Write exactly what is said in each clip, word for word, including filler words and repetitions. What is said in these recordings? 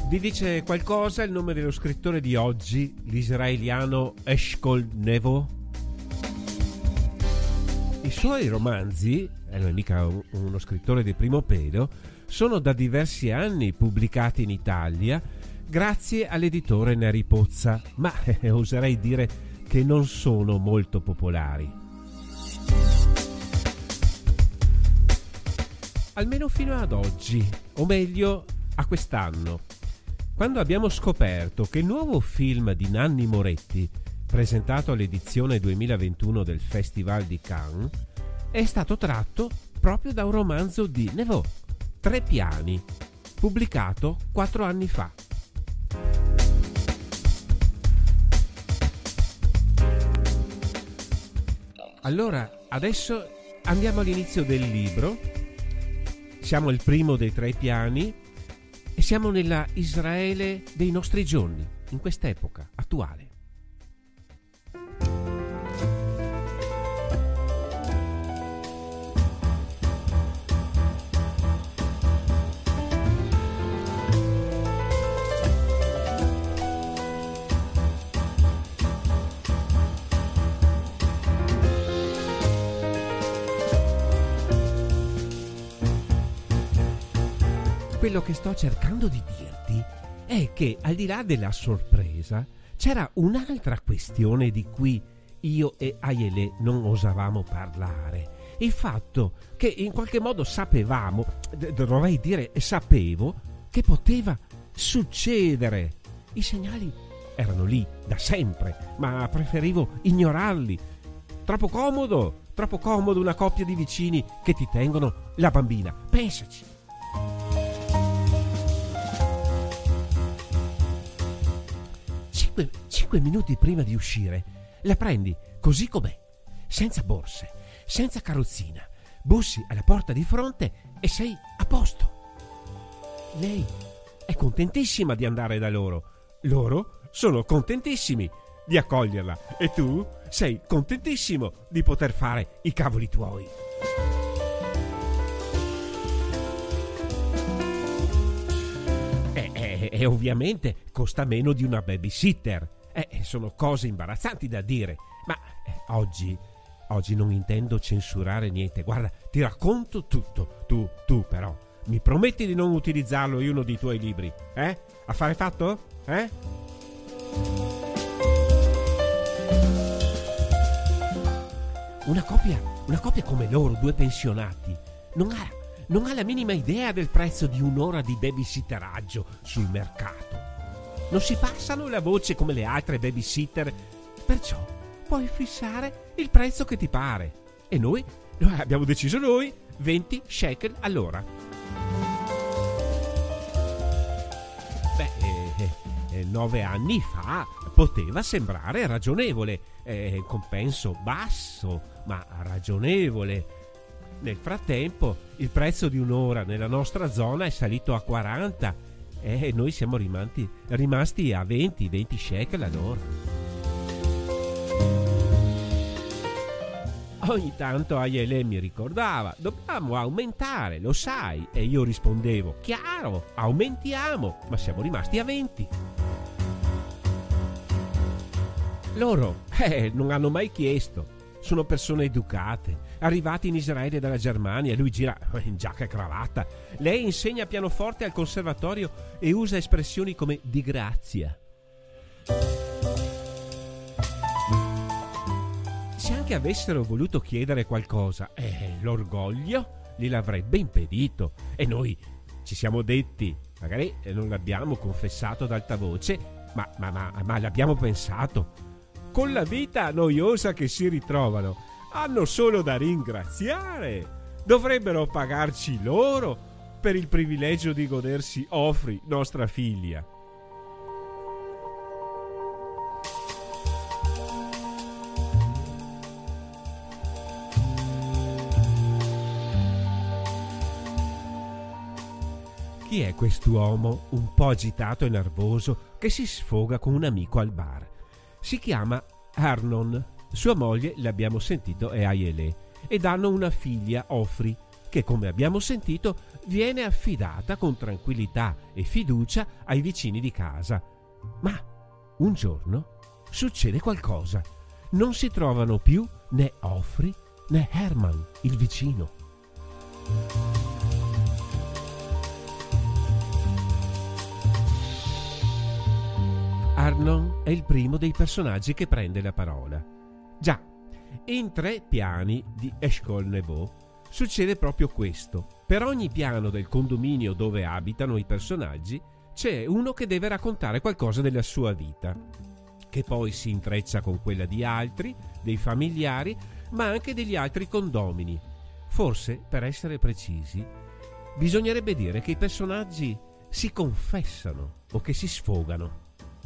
Vi dice qualcosa il nome dello scrittore di oggi, l'israeliano Eshkol Nevo? I suoi romanzi, e non è mica uno scrittore di primo pelo, sono da diversi anni pubblicati in Italia grazie all'editore Neri Pozza, ma eh, oserei dire che non sono molto popolari. Almeno fino ad oggi, o meglio a quest'anno, quando abbiamo scoperto che il nuovo film di Nanni Moretti, presentato all'edizione duemilaventuno del Festival di Cannes, è stato tratto proprio da un romanzo di Nevo, Tre piani, pubblicato quattro anni fa. Allora, adesso andiamo all'inizio del libro. Siamo al primo dei tre piani e siamo nella Israele dei nostri giorni, in quest'epoca attuale. Quello che sto cercando di dirti è che, al di là della sorpresa, c'era un'altra questione di cui io e Ayele non osavamo parlare. Il fatto che in qualche modo sapevamo, dovrei dire sapevo, che poteva succedere. I segnali erano lì da sempre, ma preferivo ignorarli. Troppo comodo, troppo comodo una coppia di vicini che ti tengono la bambina. Pensaci. Cinque minuti prima di uscire la prendi così com'è, senza borse, senza carrozzina, bussi alla porta di fronte e sei a posto. Lei è contentissima di andare da loro, loro sono contentissimi di accoglierla e tu sei contentissimo di poter fare i cavoli tuoi. E ovviamente costa meno di una babysitter. Eh, sono cose imbarazzanti da dire, ma eh, oggi, oggi non intendo censurare niente. Guarda, ti racconto tutto. Tu, tu però, mi prometti di non utilizzarlo in uno dei tuoi libri? Eh? Affare fatto? Eh? Una coppia, una coppia come loro, due pensionati, non ha... non ha la minima idea del prezzo di un'ora di babysitteraggio sul mercato. Non si passano la voce come le altre babysitter, perciò puoi fissare il prezzo che ti pare. E noi, noi abbiamo deciso noi, venti shekel all'ora. Beh, eh, eh, nove anni fa poteva sembrare ragionevole, eh, compenso basso, ma ragionevole. Nel frattempo il prezzo di un'ora nella nostra zona è salito a quaranta e noi siamo rimasti, rimasti a venti venti shekel all'ora. Ogni tanto Ayele mi ricordava: dobbiamo aumentare, lo sai? E io rispondevo: chiaro, aumentiamo, ma siamo rimasti a venti. Loro eh, non hanno mai chiesto. Sono persone educate, arrivati in Israele dalla Germania. Lui gira in giacca e cravatta. Lei insegna pianoforte al conservatorio e usa espressioni come di grazia. Se anche avessero voluto chiedere qualcosa, eh, l'orgoglio gliel'avrebbe impedito. E noi ci siamo detti, magari non l'abbiamo confessato ad alta voce, ma, ma, ma, ma l'abbiamo pensato. Con la vita noiosa che si ritrovano, hanno solo da ringraziare. Dovrebbero pagarci loro per il privilegio di godersi Ofri, nostra figlia. Chi è quest'uomo un po' agitato e nervoso che si sfoga con un amico al bar? Si chiama Arnon, sua moglie, l'abbiamo sentito, è Ayele, ed hanno una figlia, Ofri, che che, come abbiamo sentito, viene affidata con tranquillità e fiducia ai vicini di casa. Ma un giorno succede qualcosa. Non si trovano più né Offrey né Herman, il vicino. Arnon è il primo dei personaggi che prende la parola. Già, in tre piani di Eshkol-Nevo succede proprio questo. Per ogni piano del condominio dove abitano i personaggi c'è uno che deve raccontare qualcosa della sua vita, che poi si intreccia con quella di altri, dei familiari, ma anche degli altri condomini. Forse, per essere precisi, bisognerebbe dire che i personaggi si confessano o che si sfogano.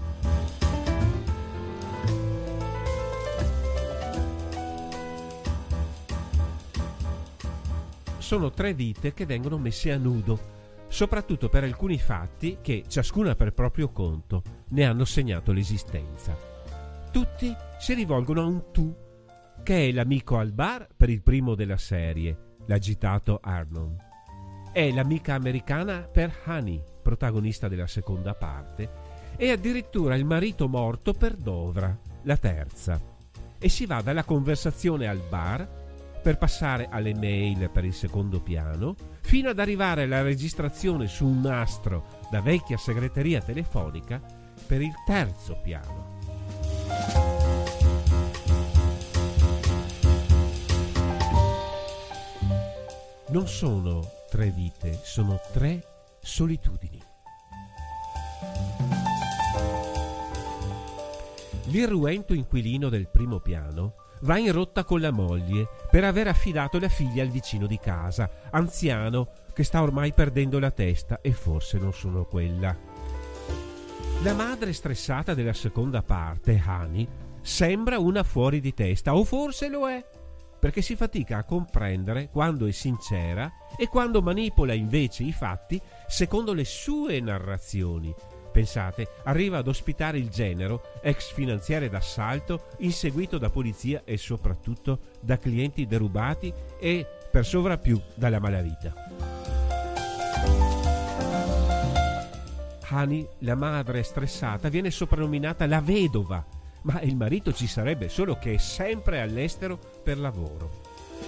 Sono tre vite che vengono messe a nudo, soprattutto per alcuni fatti che, ciascuna per proprio conto, ne hanno segnato l'esistenza. Tutti si rivolgono a un tu, che è l'amico al bar per il primo della serie, l'agitato Arnon. È l'amica americana per Honey, protagonista della seconda parte, e addirittura il marito morto per Dovra, la terza. E si va dalla conversazione al bar per passare alle mail per il secondo piano, fino ad arrivare alla registrazione su un nastro da vecchia segreteria telefonica per il terzo piano. Non sono tre vite, sono tre solitudini. L'irruento inquilino del primo piano va in rotta con la moglie per aver affidato la figlia al vicino di casa, anziano che sta ormai perdendo la testa, e forse non solo quella. La madre stressata della seconda parte, Honey, sembra una fuori di testa, o forse lo è, perché si fatica a comprendere quando è sincera e quando manipola invece i fatti secondo le sue narrazioni. Pensate, arriva ad ospitare il genero, ex finanziere d'assalto, inseguito da polizia e soprattutto da clienti derubati e, per sovrappiù, dalla malavita. Honey, la madre stressata, viene soprannominata la vedova, ma il marito ci sarebbe solo che è sempre all'estero per lavoro.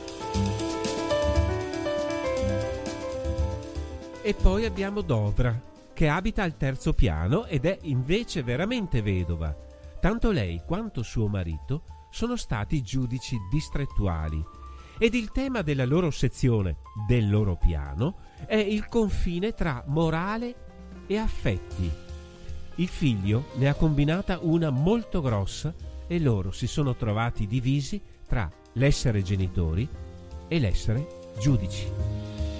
E poi abbiamo Dovra, che abita al terzo piano ed è invece veramente vedova. Tanto lei quanto suo marito sono stati giudici distrettuali ed il tema della loro sezione, del loro piano, è il confine tra morale e affetti. Il figlio ne ha combinata una molto grossa e loro si sono trovati divisi tra l'essere genitori e l'essere giudici.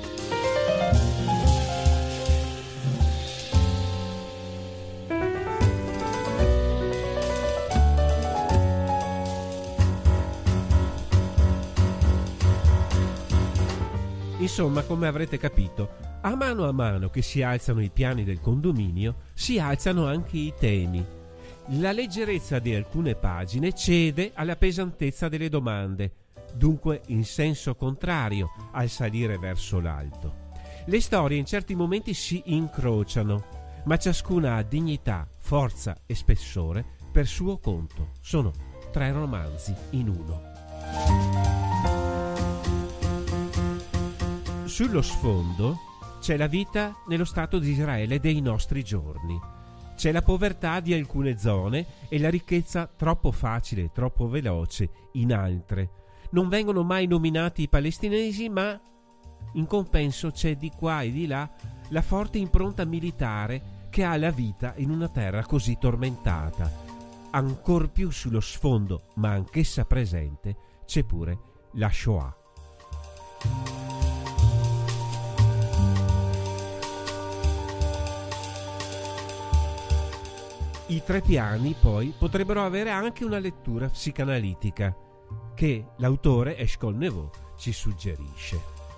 Insomma, come avrete capito, a mano a mano che si alzano i piani del condominio, si alzano anche i temi. La leggerezza di alcune pagine cede alla pesantezza delle domande, dunque in senso contrario al salire verso l'alto. Le storie in certi momenti si incrociano, ma ciascuna ha dignità, forza e spessore per suo conto. Sono tre romanzi in uno. Sullo sfondo c'è la vita nello Stato di Israele dei nostri giorni. C'è la povertà di alcune zone e la ricchezza troppo facile e troppo veloce in altre. Non vengono mai nominati i palestinesi, ma in compenso c'è di qua e di là la forte impronta militare che ha la vita in una terra così tormentata. Ancor più sullo sfondo, ma anch'essa presente, c'è pure la Shoah. I tre piani, poi, potrebbero avere anche una lettura psicanalitica che l'autore Eshkol-Nevo ci suggerisce.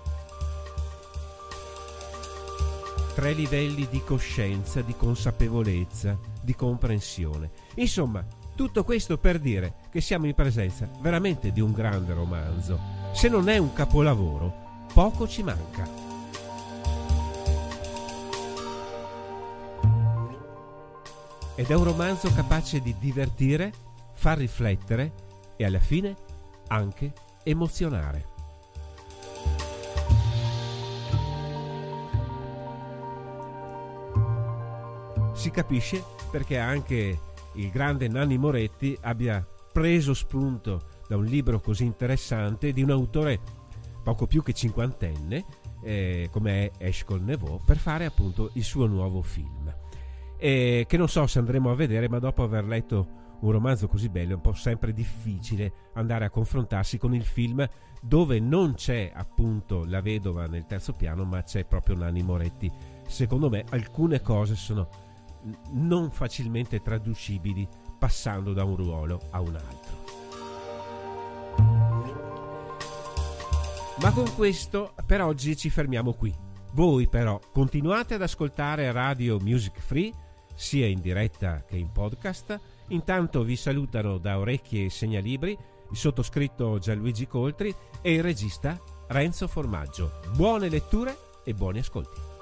Tre livelli di coscienza, di consapevolezza, di comprensione. Insomma, tutto questo per dire che siamo in presenza veramente di un grande romanzo. Se non è un capolavoro, poco ci manca. Ed è un romanzo capace di divertire, far riflettere e alla fine anche emozionare. Si capisce perché anche il grande Nanni Moretti abbia preso spunto da un libro così interessante di un autore poco più che cinquantenne, eh, come è Eshkol Nevo, per fare appunto il suo nuovo film. E che non so se andremo a vedere, ma dopo aver letto un romanzo così bello è un po' sempre difficile andare a confrontarsi con il film dove non c'è appunto la vedova nel terzo piano, ma c'è proprio Nanni Moretti. Secondo me alcune cose sono non facilmente traducibili passando da un ruolo a un altro. Ma con questo per oggi ci fermiamo qui. Voi però continuate ad ascoltare Radio Music Free sia in diretta che in podcast. Intanto vi salutano da Orecchie e Segnalibri il sottoscritto Gianluigi Coltri e il regista Renzo Formaggio. Buone letture e buoni ascolti.